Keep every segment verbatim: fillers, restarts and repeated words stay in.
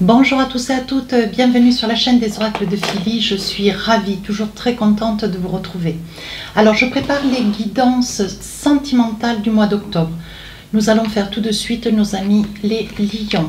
Bonjour à tous et à toutes, bienvenue sur la chaîne des oracles de Philly. Je suis ravie, toujours très contente de vous retrouver. Alors je prépare les guidances sentimentales du mois d'octobre. Nous allons faire tout de suite nos amis les lions.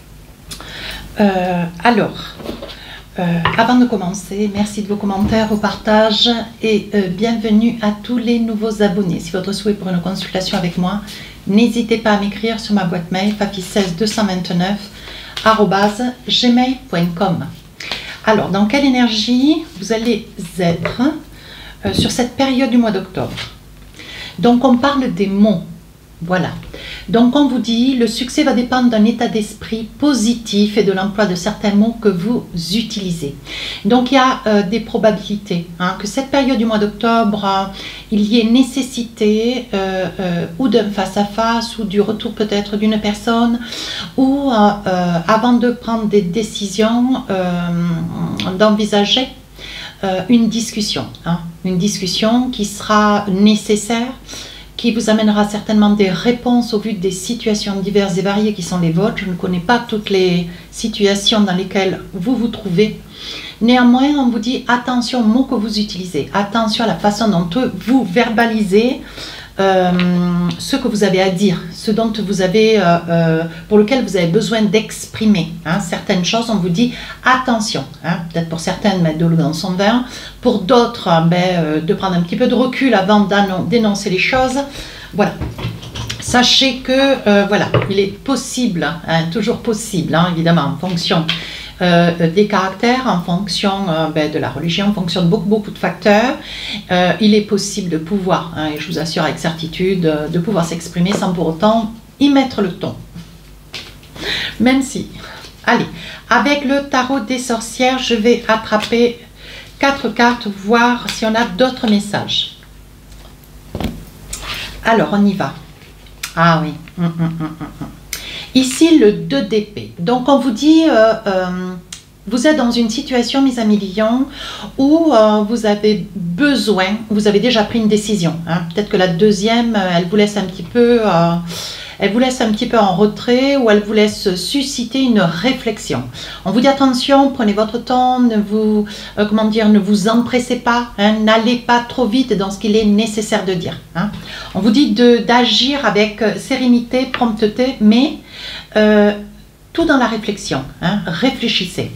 Euh, alors, euh, avant de commencer, merci de vos commentaires, vos partages et euh, bienvenue à tous les nouveaux abonnés. Si votre souhait pour une consultation avec moi, n'hésitez pas à m'écrire sur ma boîte mail fafi seize deux cent vingt-neuf arobase gmail point com. Alors, dans quelle énergie vous allez être euh, sur cette période du mois d'octobre? Donc, on parle des mots. Voilà. Donc, on vous dit, le succès va dépendre d'un état d'esprit positif et de l'emploi de certains mots que vous utilisez. Donc, il y a euh, des probabilités hein, que cette période du mois d'octobre, euh, il y ait nécessité euh, euh, ou d'un face-à-face ou du retour peut-être d'une personne ou euh, euh, avant de prendre des décisions, euh, d'envisager euh, une discussion. Hein, une discussion qui sera nécessaire, qui vous amènera certainement des réponses au vu des situations diverses et variées qui sont les vôtres. Je ne connais pas toutes les situations dans lesquelles vous vous trouvez. Néanmoins, on vous dit attention aux mots que vous utilisez, attention à la façon dont vous verbalisez euh, ce que vous avez à dire, ce dont vous avez, euh, euh, pour lequel vous avez besoin d'exprimer. Hein, certaines choses, on vous dit attention. Hein, peut-être pour certaines, mettre de l'eau dans son vin. Pour d'autres, ben, euh, de prendre un petit peu de recul avant d'énoncer les choses. Voilà. Sachez que, euh, voilà, il est possible, hein, toujours possible, hein, évidemment, en fonction Euh, des caractères, en fonction euh, ben, de la religion, en fonction de beaucoup, beaucoup de facteurs, euh, il est possible de pouvoir, hein, et je vous assure avec certitude, euh, de pouvoir s'exprimer sans pour autant y mettre le ton. Même si, allez, avec le tarot des sorcières, je vais attraper quatre cartes, voir si on a d'autres messages. Alors, on y va. Ah oui. Hum, hum, hum, hum. Ici, le deux d'épée. Donc, on vous dit, euh, euh, vous êtes dans une situation, mes amis lions, où euh, vous avez besoin, vous avez déjà pris une décision. Hein. Peut-être que la deuxième, elle vous laisse un petit peu, euh, elle vous laisse un petit peu en retrait ou elle vous laisse susciter une réflexion. On vous dit attention, prenez votre temps, ne vous, euh, comment dire, ne vous empressez pas, hein, n'allez pas trop vite dans ce qu'il est nécessaire de dire. Hein. On vous dit d'agir avec sérénité, prompteté, mais Euh, tout dans la réflexion, hein, réfléchissez.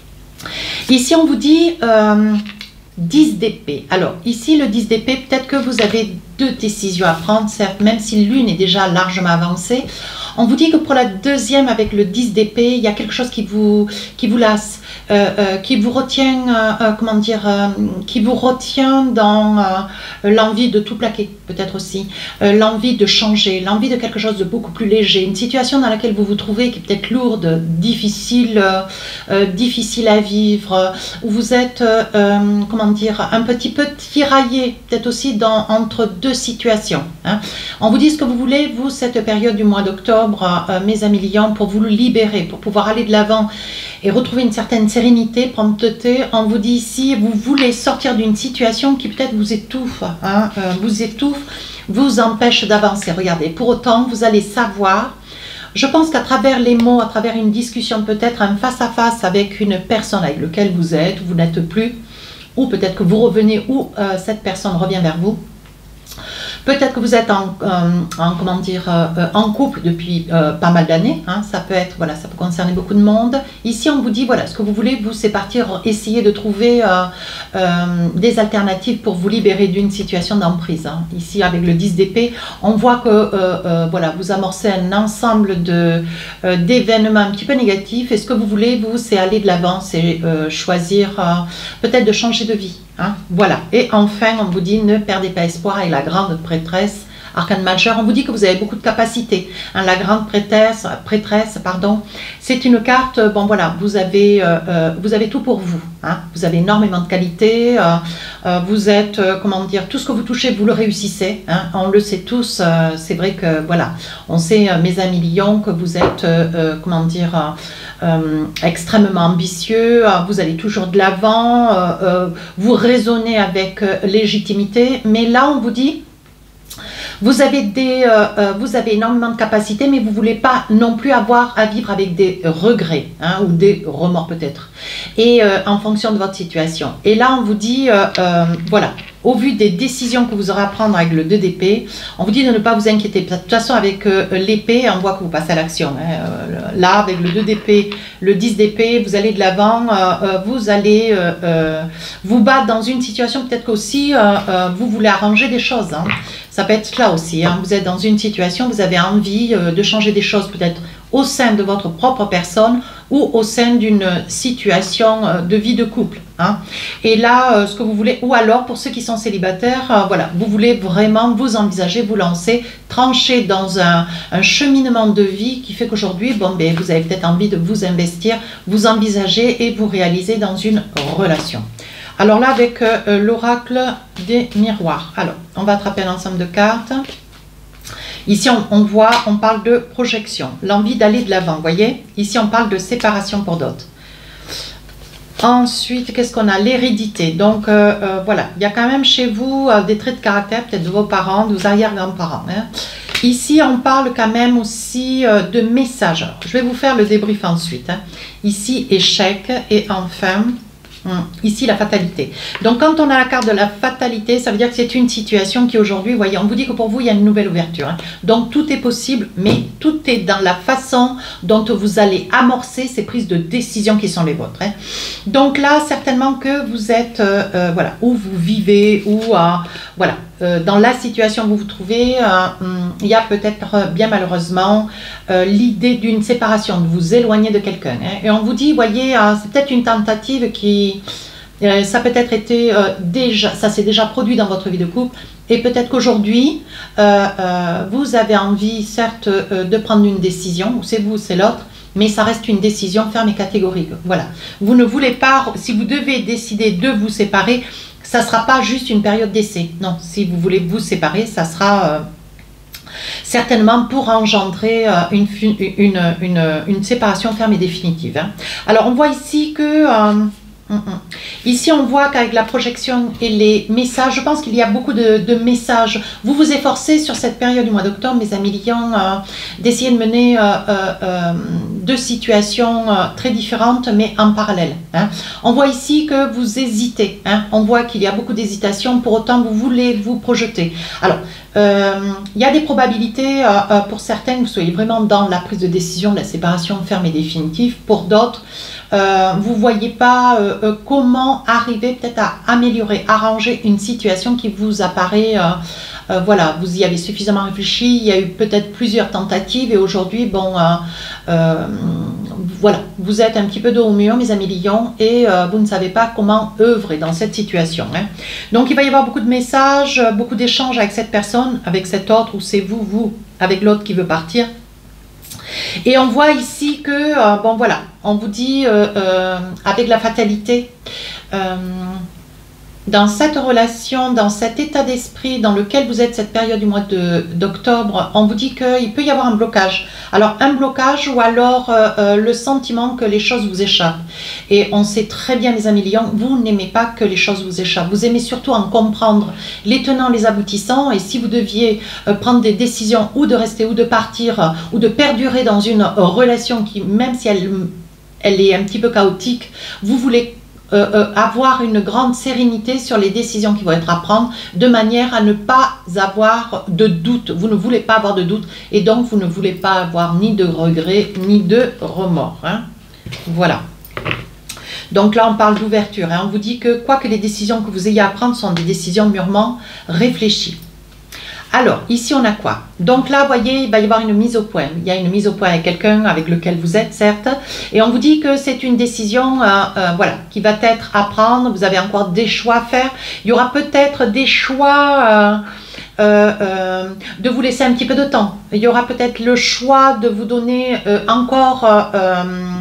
Ici, on vous dit euh, dix d'épée. Alors, ici, le dix d'épée, peut-être que vous avez deux décisions à prendre, certes, même si l'une est déjà largement avancée. On vous dit que pour la deuxième, avec le dix d'épée, il y a quelque chose qui vous, qui vous lasse, euh, euh, qui vous retient, euh, euh, comment dire, euh, qui vous retient dans euh, l'envie de tout plaquer, peut-être aussi, euh, l'envie de changer, l'envie de quelque chose de beaucoup plus léger, une situation dans laquelle vous vous trouvez qui est peut-être lourde, difficile, euh, euh, difficile à vivre, où vous êtes, euh, euh, comment dire, un petit peu tiraillé, peut-être aussi dans, entre deux situations. Hein. On vous dit ce que vous voulez, vous, cette période du mois d'octobre, Euh, mes amis lions, pour vous libérer, pour pouvoir aller de l'avant et retrouver une certaine sérénité, prompteté. On vous dit ici, vous voulez sortir d'une situation qui peut-être vous étouffe, hein, euh, vous étouffe, vous empêche d'avancer. Regardez, pour autant, vous allez savoir, je pense qu'à travers les mots, à travers une discussion, peut-être un face-à-face avec une personne avec laquelle vous êtes, vous n'êtes plus, ou peut-être que vous revenez, ou euh, cette personne revient vers vous. Peut-être que vous êtes en, euh, en, comment dire, euh, en couple depuis euh, pas mal d'années. Hein, ça peut être, voilà, ça peut concerner beaucoup de monde. Ici, on vous dit, voilà, ce que vous voulez, vous, c'est partir, essayer de trouver euh, euh, des alternatives pour vous libérer d'une situation d'emprise. Hein. Ici, avec le dix d'épée, on voit que, euh, euh, voilà, vous amorcez un ensemble de euh, d'événements un petit peu négatifs. Et ce que vous voulez, vous, c'est aller de l'avant, c'est euh, choisir, euh, peut-être de changer de vie. Hein, voilà. Et enfin, on vous dit, ne perdez pas espoir avec la grande prêtresse, arcane majeur. On vous dit que vous avez beaucoup de capacités. Hein, la grande prêtresse, prêtresse, pardon, c'est une carte, bon voilà, vous avez, euh, euh, vous avez tout pour vous. Hein, vous avez énormément de qualités. Euh, euh, vous êtes, euh, comment dire, tout ce que vous touchez, vous le réussissez. Hein, on le sait tous. Euh, c'est vrai que, voilà, on sait, euh, mes amis lions, que vous êtes, euh, euh, comment dire, euh, Euh, extrêmement ambitieux, euh, vous allez toujours de l'avant, euh, euh, vous raisonnez avec euh, légitimité, mais là on vous dit Vous avez, des, euh, euh, vous avez énormément de capacités, mais vous ne voulez pas non plus avoir à vivre avec des regrets hein, ou des remords peut-être, et euh, en fonction de votre situation. Et là, on vous dit, euh, euh, voilà, au vu des décisions que vous aurez à prendre avec le deux d'épée, on vous dit de ne pas vous inquiéter. De toute façon, avec euh, l'épée, on voit que vous passez à l'action. Hein. Là, avec le deux d'épée, le dix d'épée, vous allez de l'avant, euh, euh, vous allez euh, euh, vous battre dans une situation, peut-être qu'aussi, euh, euh, vous voulez arranger des choses. Hein. Ça peut être là aussi. Hein. Vous êtes dans une situation, vous avez envie euh, de changer des choses, peut-être au sein de votre propre personne ou au sein d'une situation euh, de vie de couple. Hein. Et là, euh, ce que vous voulez, ou alors pour ceux qui sont célibataires, euh, voilà, vous voulez vraiment vous envisager, vous lancer, trancher dans un, un cheminement de vie qui fait qu'aujourd'hui, bon, ben, vous avez peut-être envie de vous investir, vous envisager et vous réaliser dans une relation. Alors là, avec euh, l'oracle des miroirs. Alors, on va attraper un ensemble de cartes. Ici, on, on voit, on parle de projection, l'envie d'aller de l'avant, vous voyez. Ici, on parle de séparation pour d'autres. Ensuite, qu'est-ce qu'on a? L'hérédité. Donc, euh, euh, voilà, il y a quand même chez vous euh, des traits de caractère, peut-être de vos parents, de vos arrière-grands-parents. Hein. Ici, on parle quand même aussi euh, de messages. Alors, je vais vous faire le débrief ensuite. Hein. Ici, échec et enfin... Ici, la fatalité. Donc, quand on a la carte de la fatalité, ça veut dire que c'est une situation qui aujourd'hui, vous voyez, on vous dit que pour vous, il y a une nouvelle ouverture. Hein. Donc, tout est possible, mais tout est dans la façon dont vous allez amorcer ces prises de décision qui sont les vôtres. Hein. Donc là, certainement que vous êtes, euh, euh, voilà, où vous vivez, ou euh, voilà, euh, dans la situation où vous vous trouvez, euh, il y a peut-être euh, bien malheureusement euh, l'idée d'une séparation, de vous éloigner de quelqu'un. Hein. Et on vous dit, voyez, euh, c'est peut-être une tentative qui... Euh, ça peut-être été euh, déjà, ça s'est déjà produit dans votre vie de couple, et peut-être qu'aujourd'hui, euh, euh, vous avez envie, certes, euh, de prendre une décision, ou c'est vous, c'est l'autre, mais ça reste une décision ferme et catégorique. Voilà. Vous ne voulez pas, si vous devez décider de vous séparer, ça ne sera pas juste une période d'essai. Non, si vous voulez vous séparer, ça sera euh, certainement pour engendrer euh, une, une, une, une séparation ferme et définitive. Hein. Alors, on voit ici que... Euh, Ici, on voit qu'avec la projection et les messages, je pense qu'il y a beaucoup de, de messages. Vous vous efforcez sur cette période du mois d'octobre, mes amis lions, euh, d'essayer de mener euh, euh, deux situations euh, très différentes, mais en parallèle. Hein. On voit ici que vous hésitez. Hein. On voit qu'il y a beaucoup d'hésitation, pour autant vous voulez vous projeter. Alors, euh, il y a des probabilités euh, pour certains que vous soyez vraiment dans la prise de décision de la séparation ferme et définitive. Pour d'autres, Euh, vous ne voyez pas euh, euh, comment arriver peut-être à améliorer, arranger une situation qui vous apparaît, euh, euh, voilà, vous y avez suffisamment réfléchi, il y a eu peut-être plusieurs tentatives et aujourd'hui, bon, euh, euh, voilà, vous êtes un petit peu dos au mur, mes amis lions, et euh, vous ne savez pas comment œuvrer dans cette situation. Hein. Donc, il va y avoir beaucoup de messages, beaucoup d'échanges avec cette personne, avec cet autre, ou c'est vous, vous, avec l'autre qui veut partir. Et on voit ici que, euh, bon voilà, on vous dit euh, euh, avec la fatalité, euh, dans cette relation, dans cet état d'esprit dans lequel vous êtes cette période du mois d'octobre, on vous dit qu'il peut y avoir un blocage. Alors un blocage ou alors euh, euh, le sentiment que les choses vous échappent. Et on sait très bien, mes amis lions, vous n'aimez pas que les choses vous échappent. Vous aimez surtout en comprendre les tenants, les aboutissants. Et si vous deviez euh, prendre des décisions ou de rester ou de partir euh, ou de perdurer dans une euh, relation qui, même si elle, elle est un petit peu chaotique, vous voulez Euh, euh, avoir une grande sérénité sur les décisions qui vont être à prendre, de manière à ne pas avoir de doute. Vous ne voulez pas avoir de doute et donc vous ne voulez pas avoir ni de regrets ni de remords. Hein. Voilà. Donc là, on parle d'ouverture. Hein. On vous dit que quoi que les décisions que vous ayez à prendre sont des décisions mûrement réfléchies. Alors, ici, on a quoi? Donc là, vous voyez, il va y avoir une mise au point. Il y a une mise au point avec quelqu'un avec lequel vous êtes, certes. Et on vous dit que c'est une décision euh, euh, voilà, qui va être à prendre. Vous avez encore des choix à faire. Il y aura peut-être des choix euh, euh, euh, de vous laisser un petit peu de temps. Il y aura peut-être le choix de vous donner euh, encore... Euh, euh,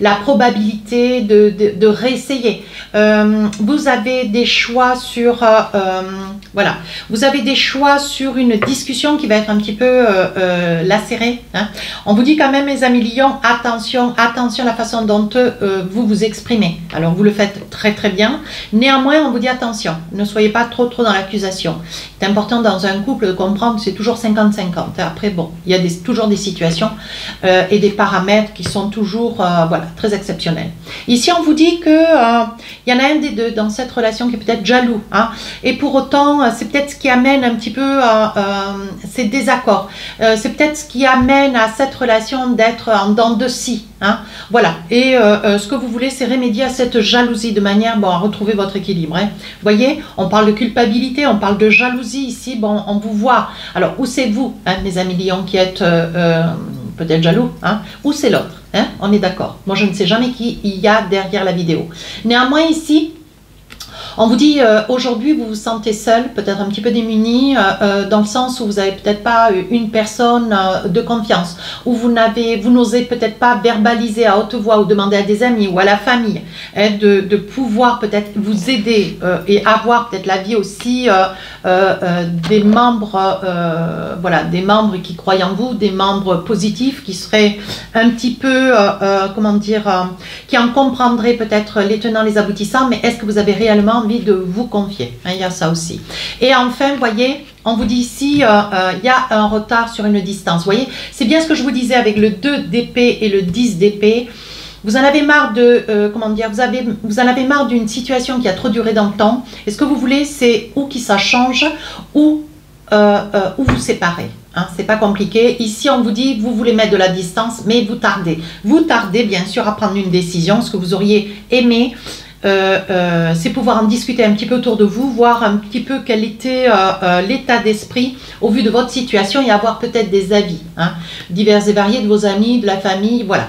la probabilité de, de, de réessayer. Euh, vous avez des choix sur, euh, euh, voilà, vous avez des choix sur une discussion qui va être un petit peu euh, euh, lacérée. Hein. On vous dit quand même, mes amis lions, attention, attention à la façon dont euh, vous vous exprimez. Alors, vous le faites très très bien. Néanmoins, on vous dit attention, ne soyez pas trop trop dans l'accusation. C'est important dans un couple de comprendre que c'est toujours cinquante cinquante. Après, bon, il y a des, toujours des situations euh, et des paramètres qui sont toujours euh, voilà, très exceptionnels. Ici, on vous dit que euh, il y en a un des deux dans cette relation qui est peut-être jaloux. Hein, et pour autant, c'est peut-être ce qui amène un petit peu euh, euh, ces désaccords. Euh, c'est peut-être ce qui amène à cette relation d'être en dents de scie. Hein, voilà. Et euh, euh, ce que vous voulez, c'est remédier à cette jalousie de manière bon, à retrouver votre équilibre. Hein. Vous voyez, on parle de culpabilité, on parle de jalousie ici. Bon, on vous voit. Alors, où c'est vous, hein, mes amis lions, qui êtes euh, euh, peut-être jaloux, hein, ou c'est l'autre, hein, on est d'accord. Moi, je ne sais jamais qui il y a derrière la vidéo. Néanmoins, ici, on vous dit euh, aujourd'hui vous vous sentez seul, peut-être un petit peu démuni, euh, euh, dans le sens où vous n'avez peut-être pas une personne euh, de confiance, où vous n'avez, vous n'osez peut-être pas verbaliser à haute voix ou demander à des amis ou à la famille hein, de, de pouvoir peut-être vous aider euh, et avoir peut-être l'avis aussi euh, euh, euh, des membres, euh, voilà, des membres qui croient en vous, des membres positifs qui seraient un petit peu, euh, euh, comment dire, euh, qui en comprendraient peut-être les tenants, les aboutissants, mais est-ce que vous avez réellement envie de vous confier, hein, il y a ça aussi. Et enfin, vous voyez, on vous dit ici, euh, euh, il y a un retard sur une distance. Vous voyez, c'est bien ce que je vous disais avec le deux d'épée et le dix d'épée. Vous en avez marre de, euh, comment dire, vous, avez, vous en avez marre d'une situation qui a trop duré dans le temps. Et ce que vous voulez, c'est ou que ça change, ou, euh, euh, ou vous séparer. Hein, c'est pas compliqué. Ici, on vous dit, vous voulez mettre de la distance, mais vous tardez. Vous tardez, bien sûr, à prendre une décision, ce que vous auriez aimé. Euh, euh, c'est pouvoir en discuter un petit peu autour de vous, voir un petit peu quel était euh, euh, l'état d'esprit au vu de votre situation et avoir peut-être des avis hein, divers et variés de vos amis, de la famille, voilà.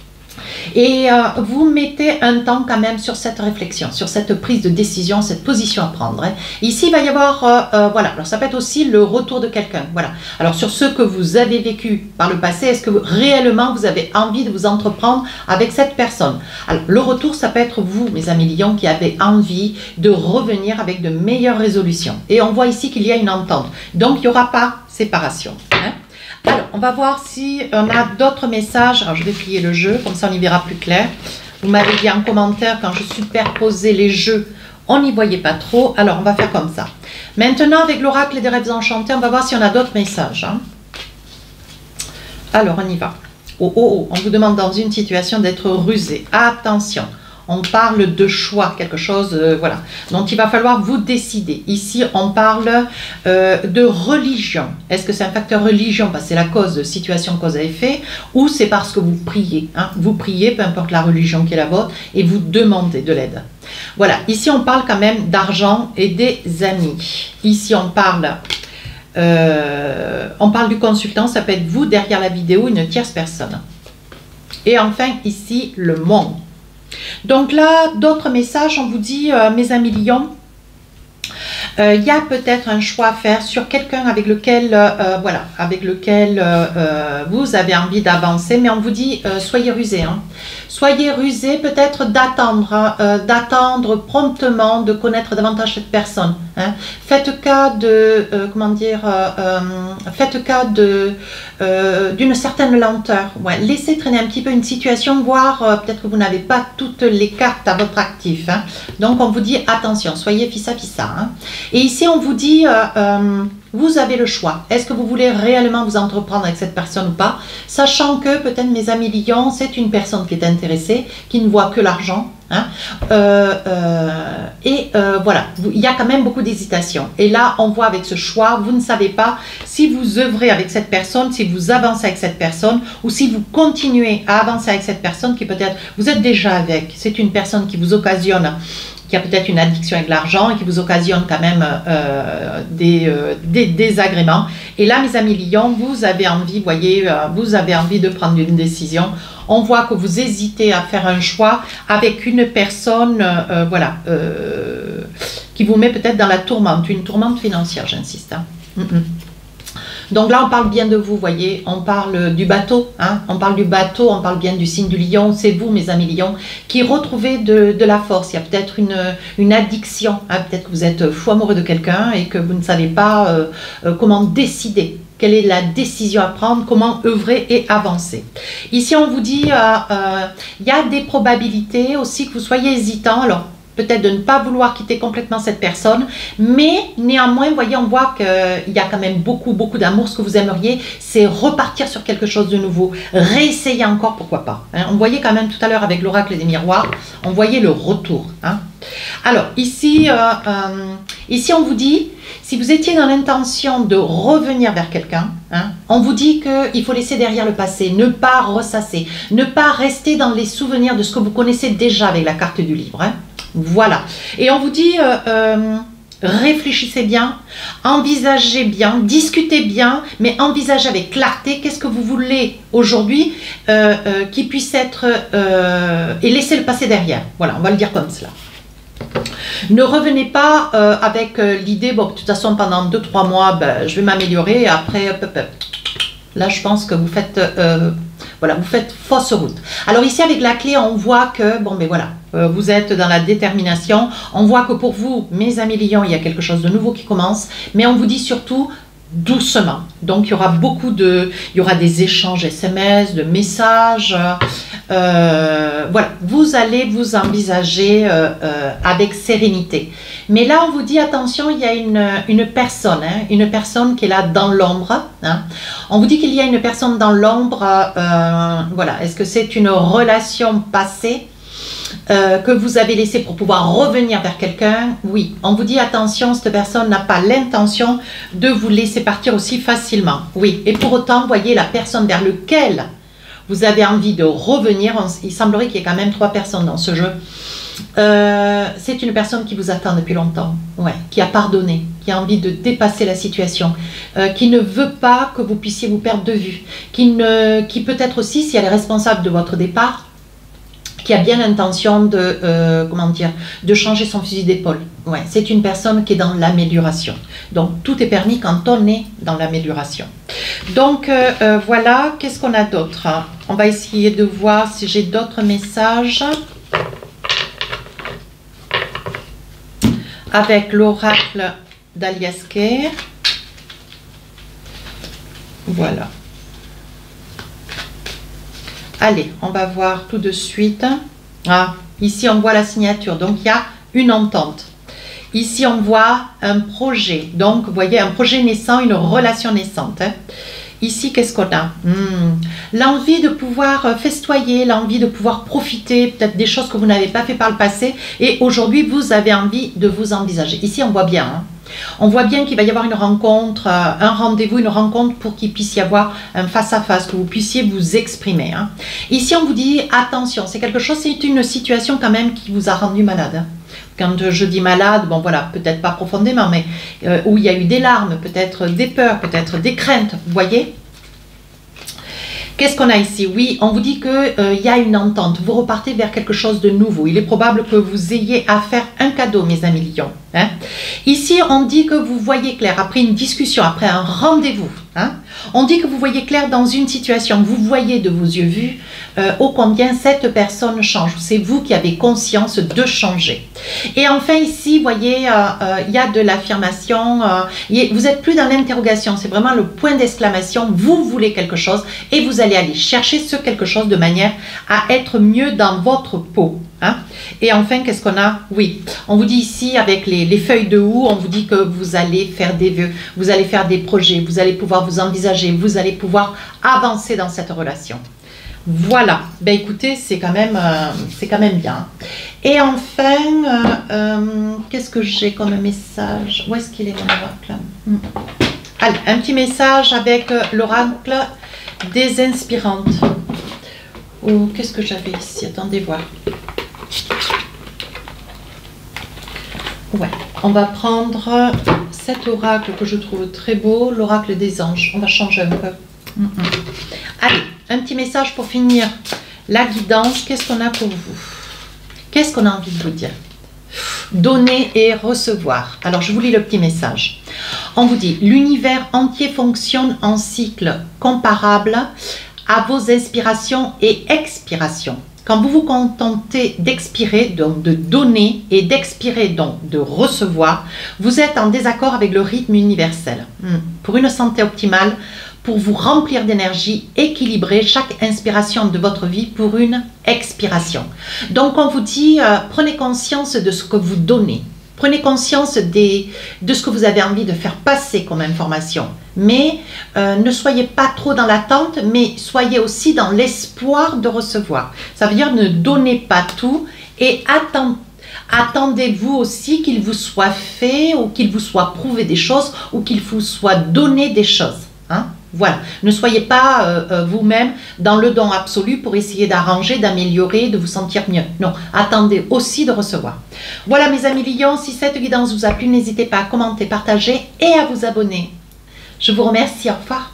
Et euh, vous mettez un temps quand même sur cette réflexion, sur cette prise de décision, cette position à prendre. Hein. Ici, il va y avoir, euh, euh, voilà, alors ça peut être aussi le retour de quelqu'un. Voilà. Alors sur ce que vous avez vécu par le passé, est-ce que vous, réellement vous avez envie de vous entreprendre avec cette personne? Alors le retour, ça peut être vous, mes amis lions, qui avez envie de revenir avec de meilleures résolutions. Et on voit ici qu'il y a une entente. Donc il n'y aura pas séparation. Hein. Alors, on va voir si on a d'autres messages. Alors, je vais plier le jeu, comme ça on y verra plus clair. Vous m'avez dit en commentaire, quand je superposais les jeux, on n'y voyait pas trop. Alors, on va faire comme ça. Maintenant, avec l'oracle des rêves enchantés, on va voir si on a d'autres messages. Hein. Alors, on y va. Oh, oh, oh, on vous demande dans une situation d'être rusé. Attention. On parle de choix, quelque chose euh, voilà, dont il va falloir vous décider. Ici, on parle euh, de religion. Est-ce que c'est un facteur religion parce que c'est la cause de situation cause à effet ou c'est parce que vous priez hein? Vous priez, peu importe la religion qui est la vôtre, et vous demandez de l'aide. Voilà, ici, on parle quand même d'argent et des amis. Ici, on parle... Euh, on parle du consultant, ça peut être vous derrière la vidéo, une tierce personne. Et enfin, ici, le monde. Donc là, d'autres messages, on vous dit, euh, mes amis lions, euh, il y a peut-être un choix à faire sur quelqu'un avec lequel, euh, voilà, avec lequel euh, euh, vous avez envie d'avancer, mais on vous dit, euh, soyez rusés, hein. Soyez rusés, peut-être d'attendre, hein, euh, d'attendre promptement, de connaître davantage cette personne. Hein. Faites cas de, euh, comment dire, euh, euh, faites cas de euh, d'une certaine lenteur. Ouais. Laissez traîner un petit peu une situation, voire euh, peut-être que vous n'avez pas toutes les cartes à votre actif. Hein. Donc on vous dit attention, soyez fissa fissa. Hein. Et ici on vous dit, euh, euh, vous avez le choix. Est-ce que vous voulez réellement vous entreprendre avec cette personne ou pas? Sachant que peut-être mes amis lions, c'est une personne qui est intéressée, qui ne voit que l'argent. Hein. Euh, euh, et euh, voilà, il y a quand même beaucoup d'hésitation. Et là, on voit avec ce choix, vous ne savez pas si vous œuvrez avec cette personne, si vous avancez avec cette personne, ou si vous continuez à avancer avec cette personne qui peut-être, vous êtes déjà avec, c'est une personne qui vous occasionne, qui a peut-être une addiction avec l'argent et qui vous occasionne quand même euh, des, euh, des désagréments. Et là, mes amis lions, vous avez envie, voyez, euh, vous avez envie de prendre une décision. On voit que vous hésitez à faire un choix avec une personne, euh, voilà, euh, qui vous met peut-être dans la tourmente, une tourmente financière, j'insiste. Hein. Mm -mm. Donc là, on parle bien de vous, voyez, on parle du bateau, hein, on parle du bateau, on parle bien du signe du lion, c'est vous, mes amis lions, qui retrouvez de, de la force. Il y a peut-être une, une addiction, hein, peut-être que vous êtes fou amoureux de quelqu'un et que vous ne savez pas euh, euh, comment décider. Quelle est la décision à prendre, comment œuvrer et avancer. Ici, on vous dit, euh, euh, il y a des probabilités aussi que vous soyez hésitant. Alors, peut-être de ne pas vouloir quitter complètement cette personne, mais néanmoins, vous voyez, on voit qu'il y a quand même beaucoup, beaucoup d'amour. Ce que vous aimeriez, c'est repartir sur quelque chose de nouveau, réessayer encore, pourquoi pas. Hein. On voyait quand même tout à l'heure avec l'oracle des miroirs, on voyait le retour. Hein. Alors, ici, euh, euh, ici, on vous dit, si vous étiez dans l'intention de revenir vers quelqu'un, hein, on vous dit qu'il faut laisser derrière le passé, ne pas ressasser, ne pas rester dans les souvenirs de ce que vous connaissez déjà avec la carte du livre. Hein. Voilà. Et on vous dit, euh, euh, réfléchissez bien, envisagez bien, discutez bien, mais envisagez avec clarté qu'est-ce que vous voulez aujourd'hui euh, euh, qui puisse être... Euh, et laissez le passé derrière. Voilà, on va le dire comme cela. Ne revenez pas euh, avec euh, l'idée, bon, de toute façon, pendant deux trois mois, ben, je vais m'améliorer, et après, hop, hop, hop. Là, je pense que vous faites... Euh, Voilà, vous faites fausse route. Alors ici, avec la clé, on voit que, bon, mais voilà, euh, vous êtes dans la détermination. On voit que pour vous, mes amis lions, il y a quelque chose de nouveau qui commence. Mais on vous dit surtout doucement. Donc, il y aura beaucoup de... Il y aura des échanges S M S, de messages. Euh, voilà, vous allez vous envisager euh, euh, avec sérénité. Mais là, on vous dit, attention, il y a une, une personne, hein, une personne qui est là dans l'ombre. Hein. On vous dit qu'il y a une personne dans l'ombre. Euh, voilà, est-ce que c'est une relation passée euh, que vous avez laissée pour pouvoir revenir vers quelqu'un? Oui, on vous dit, attention, cette personne n'a pas l'intention de vous laisser partir aussi facilement. Oui, et pour autant, vous voyez, la personne vers laquelle vous avez envie de revenir, on, il semblerait qu'il y ait quand même trois personnes dans ce jeu. Euh, c'est une personne qui vous attend depuis longtemps, ouais, qui a pardonné, qui a envie de dépasser la situation, euh, qui ne veut pas que vous puissiez vous perdre de vue, qui, ne, qui peut-être aussi, si elle est responsable de votre départ, qui a bien l'intention de, euh, comment dire, de changer son fusil d'épaule. Ouais, c'est une personne qui est dans l'amélioration. Donc, tout est permis quand on est dans l'amélioration. Donc, euh, euh, voilà, qu'est-ce qu'on a d'autre? On va essayer de voir si j'ai d'autres messages. Avec l'oracle d'Aliasker. Voilà. Allez, on va voir tout de suite. Ah, ici, on voit la signature. Donc, il y a une entente. Ici, on voit un projet. Donc, vous voyez, un projet naissant, une relation naissante. Hein. Ici, qu'est-ce qu'on a? hmm. L'envie de pouvoir festoyer, l'envie de pouvoir profiter peut-être des choses que vous n'avez pas fait par le passé. Et aujourd'hui, vous avez envie de vous envisager. Ici, on voit bien. Hein. On voit bien qu'il va y avoir une rencontre, un rendez-vous, une rencontre pour qu'il puisse y avoir un face-à-face, que vous puissiez vous exprimer. Hein. Ici, on vous dit, attention, c'est quelque chose, c'est une situation quand même qui vous a rendu malade. Hein. Quand je dis malade, bon voilà, peut-être pas profondément, mais euh, où il y a eu des larmes, peut-être des peurs, peut-être des craintes, vous voyez? Qu'est-ce qu'on a ici? Oui, on vous dit qu'il euh, y a une entente, vous repartez vers quelque chose de nouveau. Il est probable que vous ayez à faire un cadeau, mes amis lions. Hein. Ici, on dit que vous voyez clair, après une discussion, après un rendez-vous. Hein. On dit que vous voyez clair dans une situation, vous voyez de vos yeux vus euh, ô combien cette personne change. C'est vous qui avez conscience de changer. Et enfin ici, vous voyez, il euh, euh, y a de l'affirmation, euh, vous n'êtes plus dans l'interrogation, c'est vraiment le point d'exclamation, vous voulez quelque chose et vous allez aller chercher ce quelque chose de manière à être mieux dans votre peau. Hein. Et enfin, qu'est-ce qu'on a? Oui, on vous dit ici avec les, les feuilles de houx, on vous dit que vous allez faire des vœux, vous allez faire des projets, vous allez pouvoir vous envisager, vous allez pouvoir avancer dans cette relation. Voilà, ben écoutez, c'est quand même, euh, c'est quand même bien. Et enfin, euh, euh, qu'est-ce que j'ai comme message? Où est-ce qu'il est mon oracle? hmm. Allez, un petit message avec euh, l'oracle des inspirantes. Ou qu'est-ce que j'avais ici? Attendez voir. Ouais, on va prendre cet oracle que je trouve très beau, l'oracle des anges. On va changer un peu. Mm -mm. Allez, un petit message pour finir la guidance. Qu'est-ce qu'on a pour vous? Qu'est-ce qu'on a envie de vous dire? Donner et recevoir. Alors, je vous lis le petit message. On vous dit, l'univers entier fonctionne en cycle comparable à vos inspirations et expirations. Quand vous vous contentez d'expirer, donc de donner, et d'expirer, donc de recevoir, vous êtes en désaccord avec le rythme universel. Pour une santé optimale, pour vous remplir d'énergie, équilibrez chaque inspiration de votre vie pour une expiration. Donc on vous dit, euh, prenez conscience de ce que vous donnez. Prenez conscience des, de ce que vous avez envie de faire passer comme information. Mais euh, ne soyez pas trop dans l'attente, mais soyez aussi dans l'espoir de recevoir. Ça veut dire ne donnez pas tout et attendez. Attendez-vous aussi qu'il vous soit fait ou qu'il vous soit prouvé des choses ou qu'il vous soit donné des choses. Hein? Voilà, ne soyez pas euh, euh, vous-même dans le don absolu pour essayer d'arranger, d'améliorer, de vous sentir mieux. Non, attendez aussi de recevoir. Voilà mes amis lions, si cette guidance vous a plu, n'hésitez pas à commenter, partager et à vous abonner. Je vous remercie, au revoir.